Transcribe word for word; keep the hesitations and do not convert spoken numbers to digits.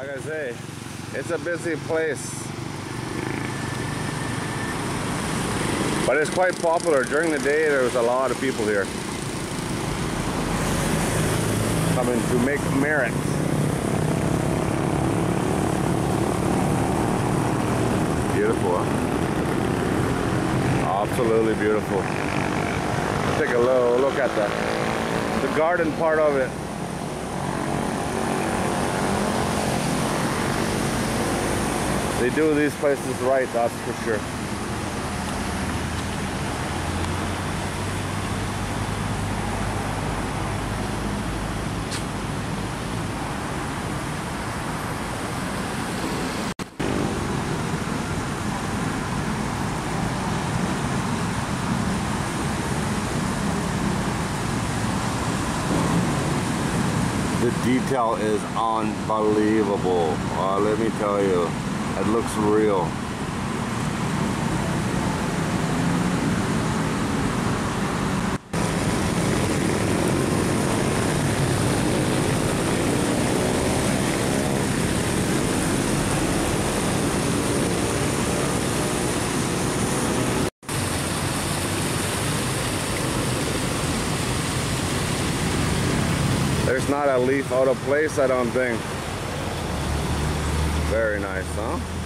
Like I say, it's a busy place. But it's quite popular. During the day, there was a lot of people here coming to make merit. Beautiful, huh? Absolutely beautiful. Take a low look at the, the garden part of it. They do these places right, that's for sure. The detail is unbelievable. Uh, let me tell you, it looks real. There's not a leaf out of place, I don't think. Very nice, huh?